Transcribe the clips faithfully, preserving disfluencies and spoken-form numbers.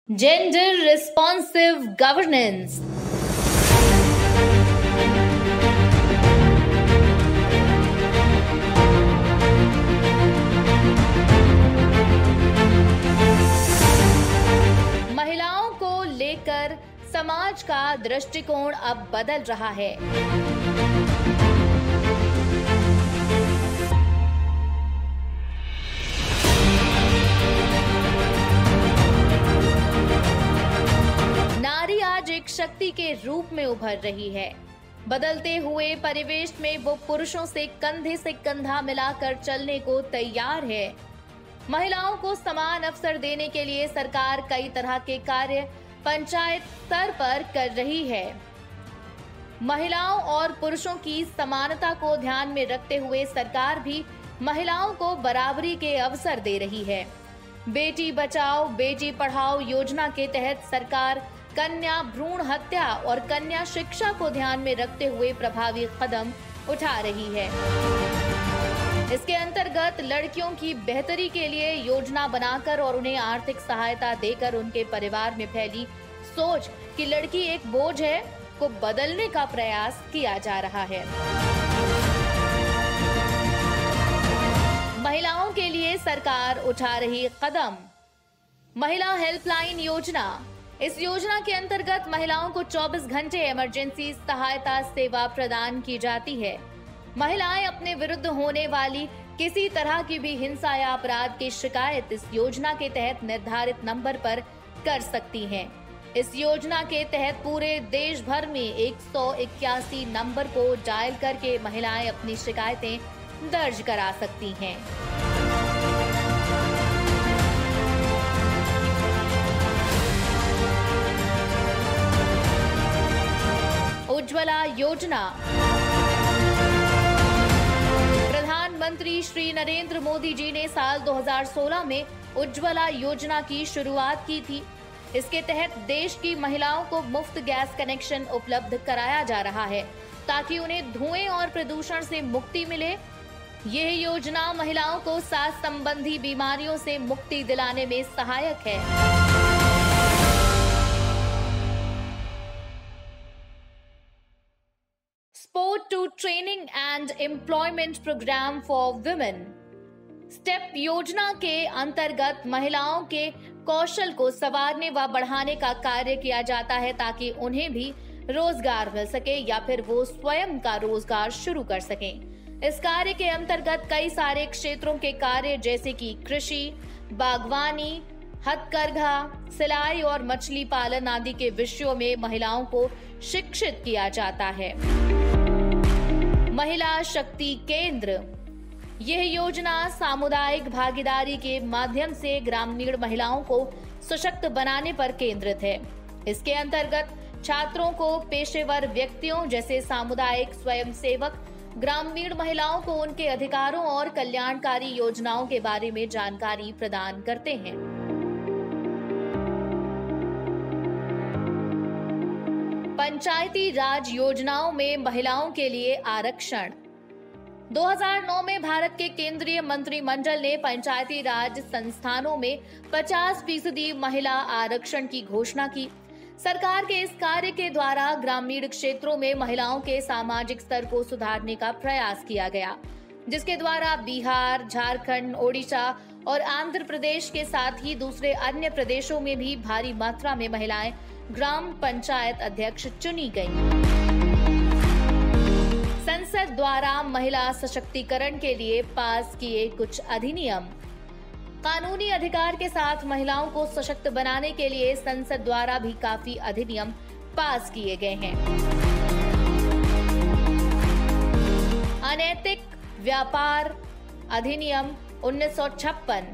Gender responsive governance. महिलाओं को लेकर समाज का दृष्टिकोण अब बदल रहा है। नारी आज एक शक्ति के रूप में उभर रही है। बदलते हुए परिवेश में वो पुरुषों से कंधे से कंधा मिलाकर चलने को तैयार है। महिलाओं को समान अवसर देने के लिए सरकार कई तरह के कार्य पंचायत स्तर पर कर रही है। महिलाओं और पुरुषों की समानता को ध्यान में रखते हुए सरकार भी महिलाओं को बराबरी के अवसर दे रही है। बेटी बचाओ बेटी पढ़ाओ योजना के तहत सरकार कन्या भ्रूण हत्या और कन्या शिक्षा को ध्यान में रखते हुए प्रभावी कदम उठा रही है। इसके अंतर्गत लड़कियों की बेहतरी के लिए योजना बनाकर और उन्हें आर्थिक सहायता देकर उनके परिवार में फैली सोच कि लड़की एक बोझ है को बदलने का प्रयास किया जा रहा है। महिलाओं के लिए सरकार उठा रही कदम। महिला हेल्पलाइन योजना। इस योजना के अंतर्गत महिलाओं को चौबीस घंटे इमरजेंसी सहायता सेवा प्रदान की जाती है। महिलाएं अपने विरुद्ध होने वाली किसी तरह की भी हिंसा या अपराध की शिकायत इस योजना के तहत निर्धारित नंबर पर कर सकती हैं। इस योजना के तहत पूरे देश भर में एक सौ इक्यासी नंबर को डायल करके महिलाएं अपनी शिकायतें दर्ज करा सकती हैं। उज्ज्वला योजना। प्रधानमंत्री श्री नरेंद्र मोदी जी ने साल दो हज़ार सोलह में उज्ज्वला योजना की शुरुआत की थी। इसके तहत देश की महिलाओं को मुफ्त गैस कनेक्शन उपलब्ध कराया जा रहा है ताकि उन्हें धुएं और प्रदूषण से मुक्ति मिले। यह योजना महिलाओं को सांस संबंधी बीमारियों से मुक्ति दिलाने में सहायक है। Sport to Training and Employment Program for Women। STEP योजना के अंतर्गत महिलाओं के कौशल को संवारने व बढ़ाने का कार्य किया जाता है ताकि उन्हें भी रोजगार मिल सके या फिर वो स्वयं का रोजगार शुरू कर सकें। इस कार्य के अंतर्गत कई सारे क्षेत्रों के कार्य जैसे कि कृषि, बागवानी, हथकरघा, सिलाई और मछली पालन आदि के विषयों में महिलाओं को शिक्षित किया जाता है। महिला शक्ति केंद्र। यह योजना सामुदायिक भागीदारी के माध्यम से ग्रामीण महिलाओं को सशक्त बनाने पर केंद्रित है। इसके अंतर्गत छात्रों को पेशेवर व्यक्तियों जैसे सामुदायिक स्वयंसेवक ग्रामीण महिलाओं को उनके अधिकारों और कल्याणकारी योजनाओं के बारे में जानकारी प्रदान करते हैं। पंचायती राज योजनाओं में महिलाओं के लिए आरक्षण। दो हज़ार नौ में भारत के केंद्रीय मंत्रिमंडल ने पंचायती राज संस्थानों में पचास फीसदी महिला आरक्षण की घोषणा की। सरकार के इस कार्य के द्वारा ग्रामीण क्षेत्रों में महिलाओं के सामाजिक स्तर को सुधारने का प्रयास किया गया, जिसके द्वारा बिहार, झारखंड, ओडिशा और आंध्र प्रदेश के साथ ही दूसरे अन्य प्रदेशों में भी भारी मात्रा में महिलाएं ग्राम पंचायत अध्यक्ष चुनी गईं। संसद द्वारा महिला सशक्तिकरण के लिए पास किए कुछ अधिनियम। कानूनी अधिकार के साथ महिलाओं को सशक्त बनाने के लिए संसद द्वारा भी काफी अधिनियम पास किए गए हैं। अनैतिक व्यापार अधिनियम उन्नीस सौ छप्पन,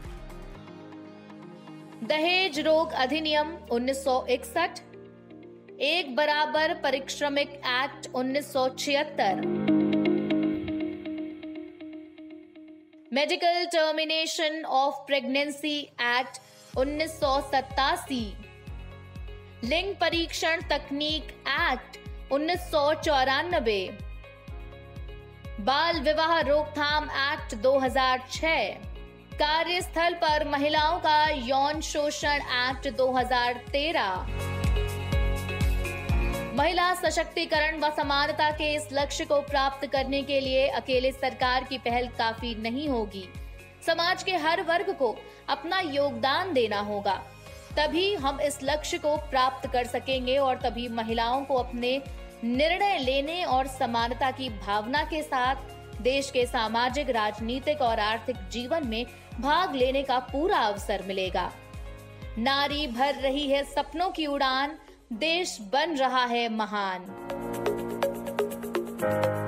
दहेज रोक अधिनियम उन्नीस सौ इकसठ, एक बराबर परिश्रमिक एक्ट उन्नीस सौ छिहत्तर, medical termination of pregnancy act उन्नीस सौ सत्तासी, लिंग परीक्षण तकनीक एक्ट उन्नीस सौ चौरानबे, बाल विवाह रोकथाम एक्ट दो हज़ार छह, कार्यस्थल पर महिलाओं का यौन शोषण एक्ट दो हज़ार तेरह। महिला सशक्तिकरण व समानता के इस लक्ष्य को प्राप्त करने के लिए अकेले सरकार की पहल काफी नहीं होगी। समाज के हर वर्ग को अपना योगदान देना होगा, तभी हम इस लक्ष्य को प्राप्त कर सकेंगे और तभी महिलाओं को अपने निर्णय लेने और समानता की भावना के साथ देश के सामाजिक, राजनीतिक और आर्थिक जीवन में भाग लेने का पूरा अवसर मिलेगा। नारी भर रही है सपनों की उड़ान, देश बन रहा है महान।